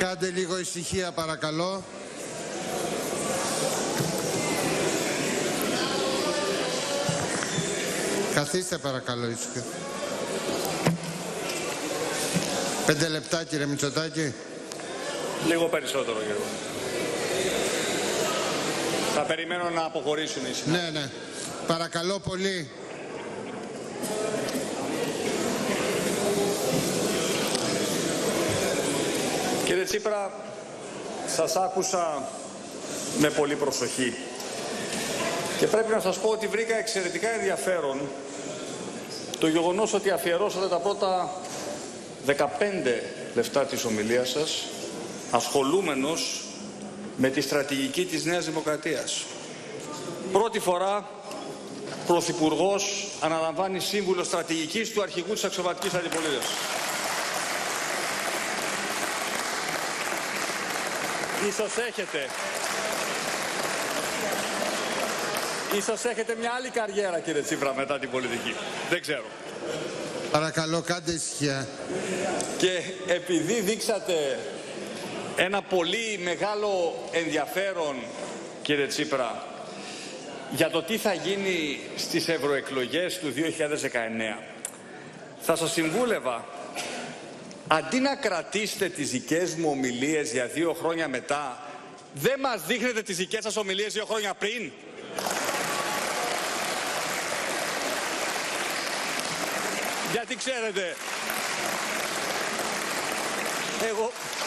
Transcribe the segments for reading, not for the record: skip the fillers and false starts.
Κάντε λίγο ησυχία παρακαλώ. Καθίστε παρακαλώ ήσυχα. 5 λεπτά κύριε Μητσοτάκη. Λίγο περισσότερο κύριε. Θα περιμένω να αποχωρήσουν οι συνάδελφοι. Ναι. Παρακαλώ πολύ. Κύριε Τσίπρα, σας άκουσα με πολύ προσοχή και πρέπει να σας πω ότι βρήκα εξαιρετικά ενδιαφέρον το γεγονός ότι αφιερώσατε τα πρώτα 15 λεπτά της ομιλίας σας ασχολούμενος με τη στρατηγική της Νέας Δημοκρατίας. Πρώτη φορά Πρωθυπουργός αναλαμβάνει σύμβουλο στρατηγικής του αρχηγού της αξιωματικής αντιπολίτευσης. Ίσως έχετε μια άλλη καριέρα κύριε Τσίπρα μετά την πολιτική. Δεν ξέρω. Παρακαλώ κάντε ησυχία. Και επειδή δείξατε ένα πολύ μεγάλο ενδιαφέρον κύριε Τσίπρα για το τι θα γίνει στις ευρωεκλογές του 2019, θα σας συμβούλευα αντί να κρατήσετε τις δικές μου ομιλίες για 2 χρόνια μετά, δεν μας δείχνετε τις δικές σας ομιλίες 2 χρόνια πριν. Γιατί ξέρετε, εγώ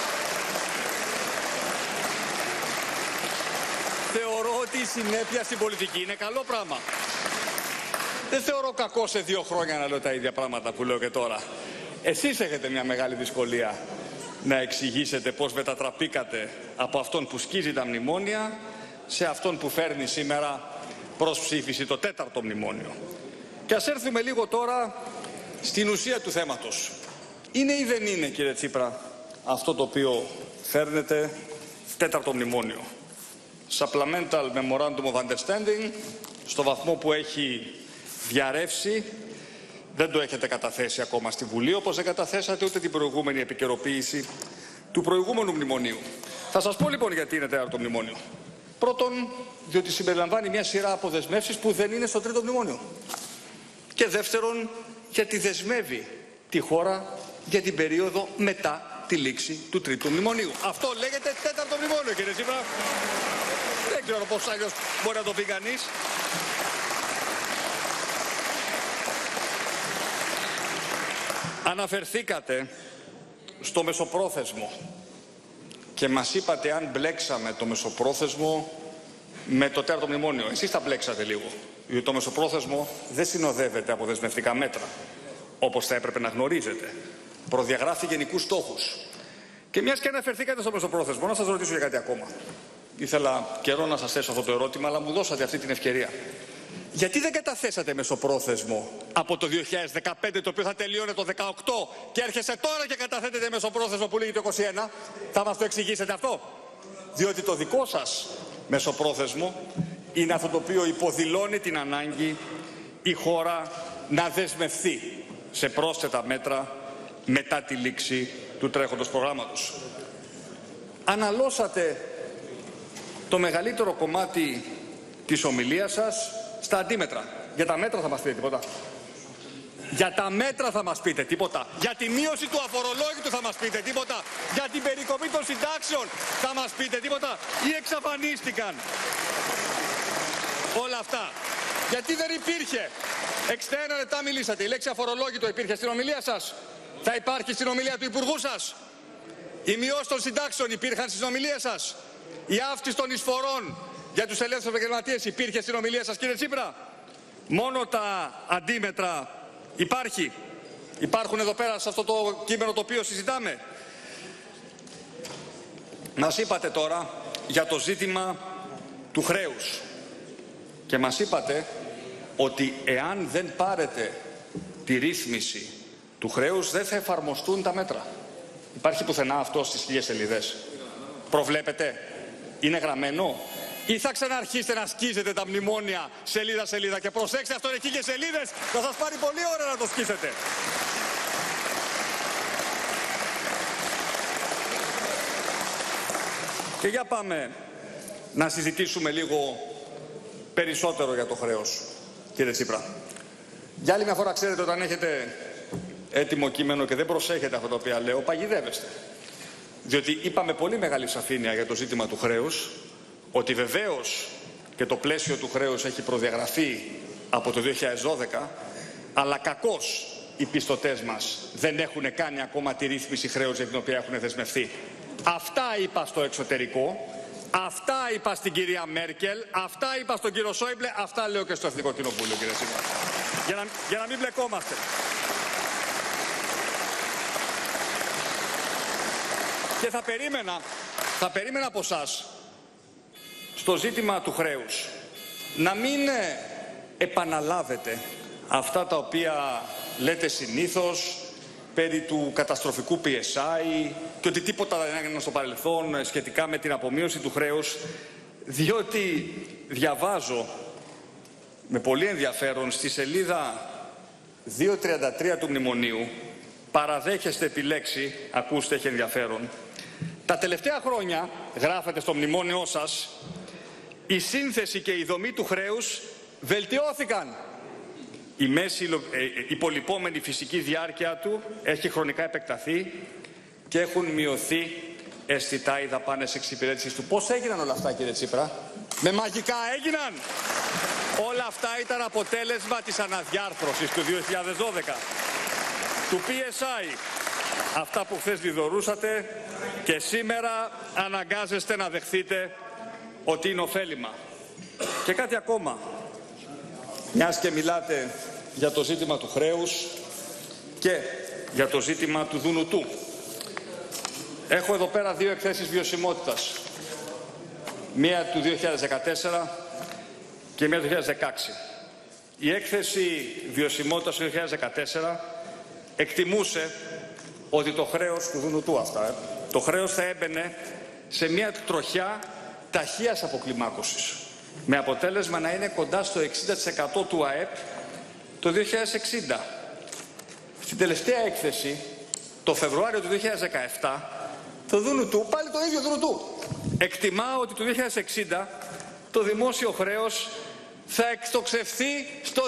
θεωρώ ότι η συνέπεια στην πολιτική είναι καλό πράγμα. Δεν θεωρώ κακό σε 2 χρόνια να λέω τα ίδια πράγματα που λέω και τώρα. Εσείς έχετε μια μεγάλη δυσκολία να εξηγήσετε πώς μετατραπήκατε από αυτόν που σκίζει τα μνημόνια σε αυτόν που φέρνει σήμερα προς ψήφιση το 4ο μνημόνιο. Και ας έρθουμε λίγο τώρα στην ουσία του θέματος. Είναι ή δεν είναι κύριε Τσίπρα αυτό το οποίο φέρνετε 4ο μνημόνιο? Supplemental Memorandum of Understanding, στο βαθμό που έχει διαρρεύσει, δεν το έχετε καταθέσει ακόμα στη Βουλή, όπως δεν καταθέσατε ούτε την προηγούμενη επικαιροποίηση του προηγούμενου μνημονίου. Θα σας πω λοιπόν γιατί είναι 4ο μνημόνιο. Πρώτον, διότι συμπεριλαμβάνει μια σειρά από δεσμεύσεις που δεν είναι στο 3ο μνημόνιο. Και δεύτερον, γιατί δεσμεύει τη χώρα για την περίοδο μετά τη λήξη του 3ου μνημονίου. Αυτό λέγεται 4ο μνημόνιο κύριε Τσίπρα. Δεν ξέρω πώς άλλως μπορεί να το πει κανείς. Αναφερθήκατε στο μεσοπρόθεσμο και μας είπατε αν μπλέξαμε το μεσοπρόθεσμο με το 4ο μνημόνιο. Εσείς τα μπλέξατε λίγο, διότι το μεσοπρόθεσμο δεν συνοδεύεται από δεσμευτικά μέτρα, όπως θα έπρεπε να γνωρίζετε. Προδιαγράφει γενικούς στόχους. Και μιας και αναφερθήκατε στο μεσοπρόθεσμο, να σας ρωτήσω για κάτι ακόμα. Ήθελα καιρό να σας θέσω αυτό το ερώτημα, αλλά μου δώσατε αυτή την ευκαιρία. Γιατί δεν καταθέσατε μεσοπρόθεσμο από το 2015, το οποίο θα τελειώνει το 2018, και έρχεσαι τώρα και καταθέτετε μεσοπρόθεσμο που λύγει το 2021? Θα μας το εξηγήσετε αυτό? Διότι το δικό σας μεσοπρόθεσμο είναι αυτό το οποίο υποδηλώνει την ανάγκη η χώρα να δεσμευθεί σε πρόσθετα μέτρα μετά τη λήξη του τρέχοντος προγράμματος. Αναλώσατε το μεγαλύτερο κομμάτι της ομιλίας σας στα αντίμετρα. Για τα μέτρα θα μας πείτε τίποτα? Για τα μέτρα θα μας πείτε τίποτα? Για τη μείωση του αφορολόγητου θα μας πείτε τίποτα? Για την περικοπή των συντάξεων θα μας πείτε τίποτα? Ή εξαφανίστηκαν όλα αυτά? Γιατί δεν υπήρχε? 61 λεπτά μιλήσατε. Η λέξη αφορολόγητο υπήρχε στην ομιλία σας? Θα υπάρχει στην ομιλία του Υπουργού σας? Οι μειώσεις των συντάξεων υπήρχαν στην ομιλία σας? Η αύξηση των εισφορών για τους ελεύθερους επαγγελματίες υπήρχε στην ομιλία σας κύριε Τσίπρα? Μόνο τα αντίμετρα υπάρχουν εδώ πέρα σε αυτό το κείμενο το οποίο συζητάμε? Μας είπατε τώρα για το ζήτημα του χρέους και μας είπατε ότι εάν δεν πάρετε τη ρύθμιση του χρέους δεν θα εφαρμοστούν τα μέτρα. Υπάρχει πουθενά αυτό στις 1000 σελίδες? Προβλέπετε? Είναι γραμμένο? Ή θα ξαναρχίσετε να σκίζετε τα μνημόνια σελίδα-σελίδα? Και προσέξτε, αυτό είναι 1000 σελίδες, θα σας πάρει πολύ ώρα να το σκίσετε. Και για πάμε να συζητήσουμε λίγο περισσότερο για το χρέος, κύριε Τσίπρα. Για άλλη μια φορά, ξέρετε, όταν έχετε έτοιμο κείμενο και δεν προσέχετε αυτά τα οποία λέω, παγιδεύεστε. Διότι είπαμε πολύ μεγάλη σαφήνεια για το ζήτημα του χρέους, ότι βεβαίως και το πλαίσιο του χρέους έχει προδιαγραφεί από το 2012, αλλά κακώς οι πιστωτές μας δεν έχουν κάνει ακόμα τη ρύθμιση χρέους για την οποία έχουν δεσμευθεί. Αυτά είπα στο εξωτερικό, αυτά είπα στην κυρία Μέρκελ, αυτά είπα στον κύριο Σόιμπλε, αυτά λέω και στο Εθνικό Κοινοβούλιο, κύριε Τσίπρα. Για να μην μπλεκόμαστε. Και θα περίμενα από εσάς στο ζήτημα του χρέους να μην επαναλάβετε αυτά τα οποία λέτε συνήθως περί του καταστροφικού PSI και ότι τίποτα δεν έγινε στο παρελθόν σχετικά με την απομείωση του χρέους, διότι διαβάζω με πολύ ενδιαφέρον στη σελίδα 233 του Μνημονίου, παραδέχεστε επί λέξη, ακούστε, έχει ενδιαφέρον, τα τελευταία χρόνια, γράφετε στο μνημόνιό σας, η σύνθεση και η δομή του χρέους βελτιώθηκαν. Η μέση υπολοιπόμενη φυσική διάρκεια του έχει χρονικά επεκταθεί και έχουν μειωθεί αισθητά οι δαπάνες εξυπηρέτησης του. Πώς έγιναν όλα αυτά, κύριε Τσίπρα? Με μαγικά έγιναν? Όλα αυτά ήταν αποτέλεσμα της αναδιάρθρωσης του 2012, του PSI. Αυτά που χθες διδωρούσατε και σήμερα αναγκάζεστε να δεχθείτε ότι είναι ωφέλιμα. Και κάτι ακόμα. Μιας και μιλάτε για το ζήτημα του χρέους και για το ζήτημα του Δουνουτού. Έχω εδώ πέρα δύο εκθέσεις βιωσιμότητας. Μία του 2014 και μία του 2016. Η έκθεση βιωσιμότητας του 2014 εκτιμούσε ότι το χρέος του Δουνουτού το χρέος θα έμπαινε σε μια τροχιά ταχείας αποκλιμάκωσης, με αποτέλεσμα να είναι κοντά στο 60% του ΑΕΠ το 2060. Στην τελευταία έκθεση, το Φεβρουάριο του 2017, το Δουνουτού, πάλι το ίδιο Δουνουτού, εκτιμά ότι το 2060 το δημόσιο χρέος θα εκτοξευθεί στο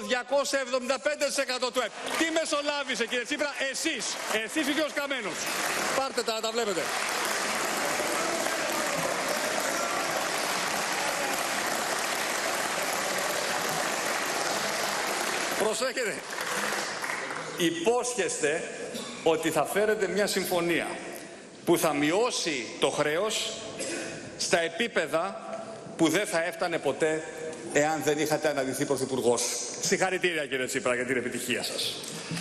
275% του ΑΕΠ. Τι μεσολάβησε, κύριε Τσίπρα? Εσείς ίδιος καμένος. Πάρτε τα, να τα βλέπετε. Προσέχετε. Υπόσχεστε ότι θα φέρετε μια συμφωνία που θα μειώσει το χρέος στα επίπεδα που δεν θα έφτανε ποτέ εάν δεν είχατε αναδειχθεί πρωθυπουργός. Συγχαρητήρια, κύριε Τσίπρα, για την επιτυχία σας.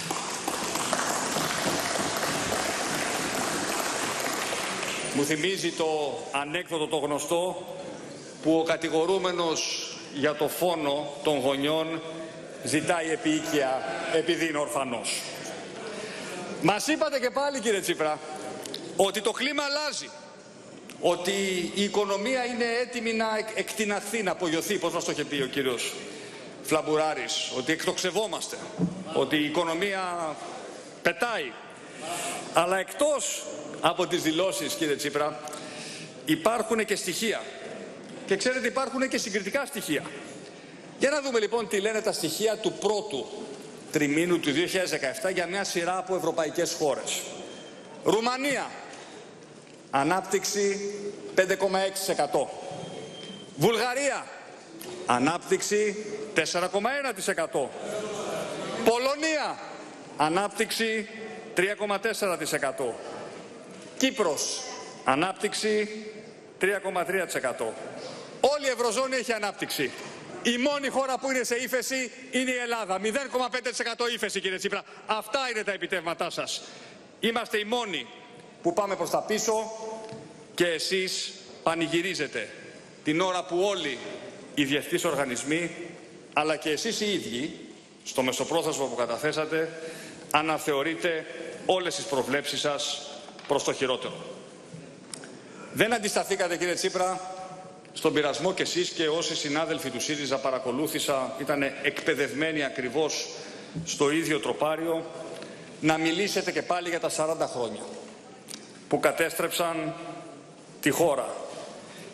Μου θυμίζει το ανέκδοτο το γνωστό που ο κατηγορούμενος για το φόνο των γονιών ζητάει επίοικια επειδή είναι ορφανός. Μας είπατε και πάλι, κύριε Τσίπρα, ότι το κλίμα αλλάζει, ότι η οικονομία είναι έτοιμη να εκτιναχθεί, να απογειωθεί, πώς μας το είχε πει ο κύριος Φλαμπουράρης, ότι εκτοξευόμαστε, ότι η οικονομία πετάει. Αλλά εκτός από τις δηλώσεις, κύριε Τσίπρα, υπάρχουν και στοιχεία. Και ξέρετε, υπάρχουν και συγκριτικά στοιχεία. Για να δούμε λοιπόν τι λένε τα στοιχεία του πρώτου τριμήνου του 2017 για μια σειρά από ευρωπαϊκές χώρες. Ρουμανία, ανάπτυξη 5,6%. Βουλγαρία, ανάπτυξη 4,1%. Πολωνία, ανάπτυξη 3,4%. Κύπρος, ανάπτυξη 3,3%. Όλη η Ευρωζώνη έχει ανάπτυξη. Η μόνη χώρα που είναι σε ύφεση είναι η Ελλάδα. 0,5% ύφεση, κύριε Τσίπρα. Αυτά είναι τα επιτεύγματά σας. Είμαστε οι μόνοι που πάμε προς τα πίσω και εσείς πανηγυρίζετε την ώρα που όλοι οι διεθνείς οργανισμοί, αλλά και εσείς οι ίδιοι, στο μεσοπρόθεσμο που καταθέσατε, αναθεωρείτε όλες τις προβλέψεις σας προς το χειρότερο. Δεν αντισταθήκατε, κύριε Τσίπρα, στον πειρασμό και εσείς και όσοι συνάδελφοι του ΣΥΡΙΖΑ παρακολούθησα, ήταν εκπαιδευμένοι ακριβώς στο ίδιο τροπάριο, να μιλήσετε και πάλι για τα 40 χρόνια που κατέστρεψαν τη χώρα,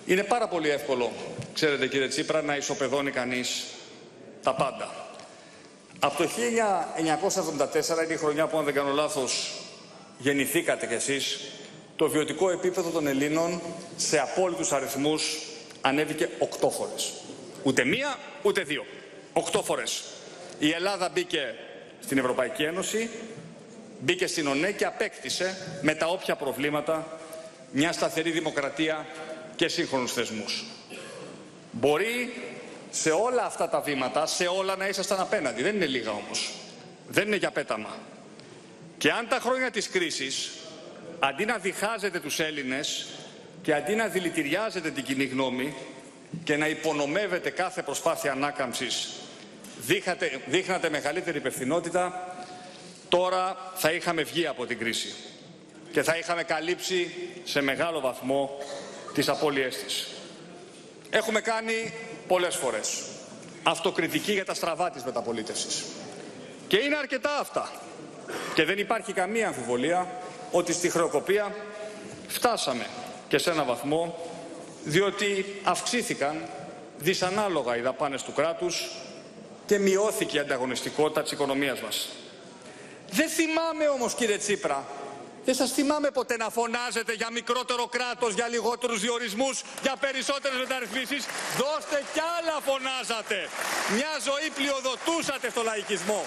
Είναι πάρα πολύ εύκολο, ξέρετε κύριε Τσίπρα, να ισοπεδώνει κανείς τα πάντα. Από το 1974, είναι η χρονιά που αν δεν κάνω λάθος γεννηθήκατε κι εσείς, το βιωτικό επίπεδο των Ελλήνων σε απόλυτους αριθμούς ανέβηκε 8 φορές. Ούτε μία, ούτε δύο. 8 φορές. Η Ελλάδα μπήκε στην Ευρωπαϊκή Ένωση, μπήκε στην ΟΝΕ και απέκτησε με τα όποια προβλήματα μια σταθερή δημοκρατία και σύγχρονους θεσμούς. Μπορεί σε όλα αυτά τα βήματα, σε όλα να ήσασταν απέναντι. Δεν είναι λίγα όμως. Δεν είναι για πέταμα. Και αν τα χρόνια της κρίσης, αντί να διχάζετε τους Έλληνες και αντί να δηλητηριάζετε την κοινή γνώμη και να υπονομεύετε κάθε προσπάθεια ανάκαμψης, δείχνατε μεγαλύτερη υπευθυνότητα, τώρα θα είχαμε βγει από την κρίση και θα είχαμε καλύψει σε μεγάλο βαθμό τις απώλειές της. Έχουμε κάνει πολλές φορές αυτοκριτική για τα στραβά της μεταπολίτευσης. Και είναι αρκετά αυτά. Και δεν υπάρχει καμία αμφιβολία ότι στη χρεοκοπία φτάσαμε και σε ένα βαθμό, διότι αυξήθηκαν δυσανάλογα οι δαπάνες του κράτους και μειώθηκε η ανταγωνιστικότητα της οικονομίας μας. Δεν θυμάμαι όμως, κύριε Τσίπρα, δεν σας θυμάμαι ποτέ να φωνάζετε για μικρότερο κράτος, για λιγότερους διορισμούς, για περισσότερες μεταρρυθμίσεις. Δώστε κι άλλα φωνάζατε. Μια ζωή πλειοδοτούσατε στο λαϊκισμό.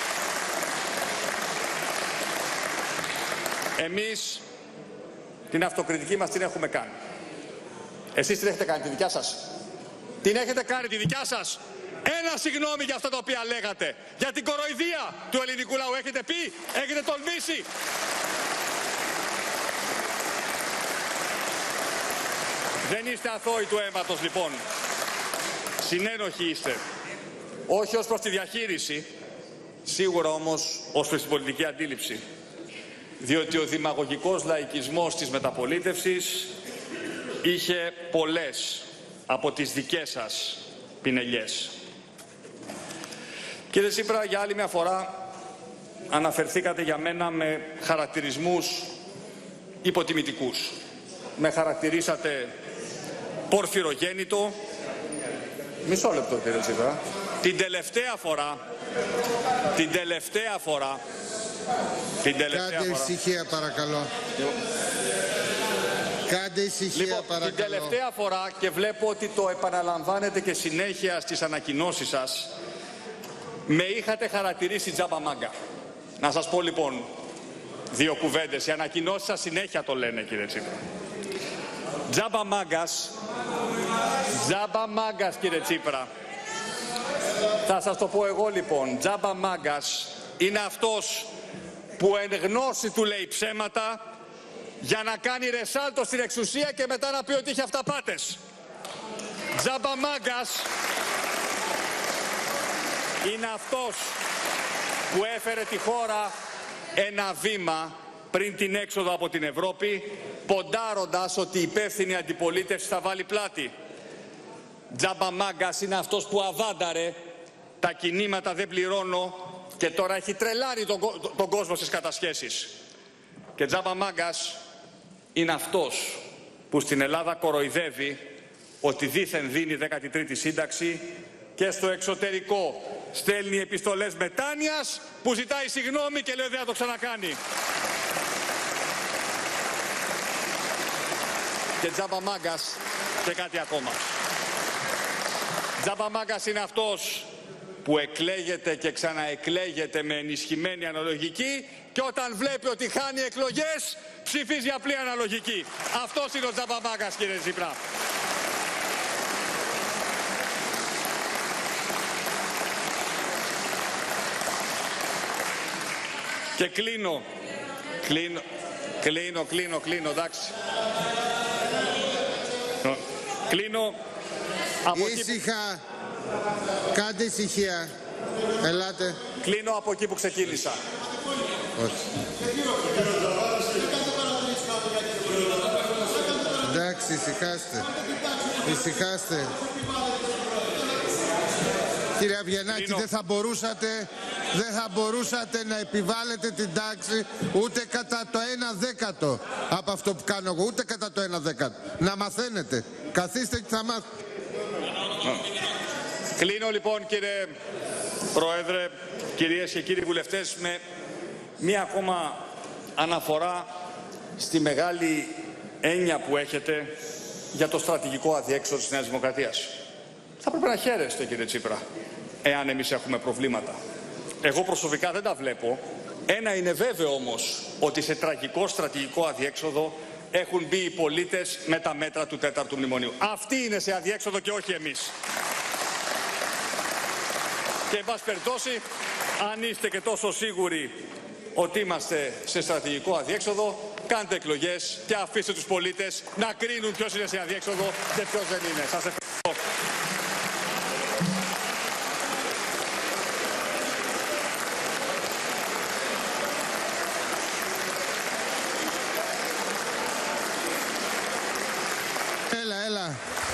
Εμείς την αυτοκριτική μας την έχουμε κάνει. Εσείς την έχετε κάνει τη δικιά σας? Την έχετε κάνει τη δικιά σας? Ένα συγγνώμη για αυτά τα οποία λέγατε. Για την κοροϊδία του ελληνικού λαού έχετε πει? Έχετε τολμήσει? Δεν είστε αθώοι του αίματος λοιπόν. Συνένοχοι είστε. Όχι ως προς τη διαχείριση, σίγουρα όμως ως προς την πολιτική αντίληψη. Διότι ο δημαγωγικός λαϊκισμός της μεταπολίτευσης είχε πολλές από τις δικές σας πινελιές. Κύριε Τσίπρα, για άλλη μια φορά αναφερθήκατε για μένα με χαρακτηρισμούς υποτιμητικούς. Με χαρακτηρίσατε πορφυρογέννητο. Μισό λεπτό, κύριε Τσίπρα. Την τελευταία φορά. Κάντε ησυχία παρακαλώ. Κάντε ησυχία παρακαλώ. Την τελευταία φορά, και βλέπω ότι το επαναλαμβάνετε και συνέχεια στις ανακοινώσεις σας, με είχατε χαρακτηρίσει τζάμπα μάγκα. Να σας πω λοιπόν δύο κουβέντες. Οι ανακοινώσεις σας συνέχεια το λένε, κύριε Τσίπρα. Τζάμπα μάγκας, κύριε Τσίπρα. Θα σας το πω εγώ λοιπόν. Τζάμπα μάγκας είναι αυτός που εν γνώση του λέει ψέματα για να κάνει ρεσάλτο στην εξουσία και μετά να πει ότι είχε αυταπάτες. Τζάμπα μάγκας είναι αυτός που έφερε τη χώρα ένα βήμα πριν την έξοδο από την Ευρώπη, ποντάροντας ότι η υπεύθυνη αντιπολίτευση θα βάλει πλάτη. Τζάμπα μάγκας είναι αυτός που αβάνταρε τα κινήματα δεν πληρώνω και τώρα έχει τρελάρει τον κόσμο στις κατασχέσεις. Και τζάμπα μάγκας είναι αυτός που στην Ελλάδα κοροϊδεύει ότι δήθεν δίνει 13η σύνταξη και στο εξωτερικό στέλνει επιστολές μετάνοιας που ζητάει συγγνώμη και λέει δεν θα το ξανακάνει. Και τζάμπα μάγκας και κάτι ακόμα. Τζάμπα μάγκας είναι αυτός που εκλέγεται και ξαναεκλέγεται με ενισχυμένη αναλογική και όταν βλέπει ότι χάνει εκλογές ψηφίζει απλή αναλογική. Αυτός είναι ο τζάμπα μάγκας, κύριε Τσίπρα. Και κλείνω, εντάξει. Κλείνω. Ήσυχα. Κάντε ησυχία. Ελάτε. Κλείνω από εκεί που ξεκίνησα. Όχι. Εντάξει, ησυχάστε. Κύριε Αβγενάκη, δεν θα μπορούσατε δεν θα μπορούσατε να επιβάλλετε την τάξη ούτε κατά το 1/10 από αυτό που κάνω εγώ, ούτε κατά το 1/10. Να μαθαίνετε. Καθίστε και θα μάθετε. Κλείνω λοιπόν, κύριε Πρόεδρε, κυρίες και κύριοι βουλευτές, με μία ακόμα αναφορά στη μεγάλη έννοια που έχετε για το στρατηγικό αδιέξοδο της Νέας Δημοκρατίας. Θα πρέπει να χαίρεστε, κύριε Τσίπρα, εάν εμείς έχουμε προβλήματα. Εγώ προσωπικά δεν τα βλέπω. Ένα είναι βέβαιο όμως, ότι σε τραγικό στρατηγικό αδιέξοδο έχουν μπει οι πολίτες με τα μέτρα του 4ου μνημονίου. Αυτοί είναι σε αδιέξοδο και όχι εμείς. Και εν πάση περιπτώσει, αν είστε και τόσο σίγουροι ότι είμαστε σε στρατηγικό αδιέξοδο, κάντε εκλογές και αφήστε τους πολίτες να κρίνουν ποιος είναι σε αδιέξοδο και ποιος δεν είναι. Σας ευχαριστώ. Έλα.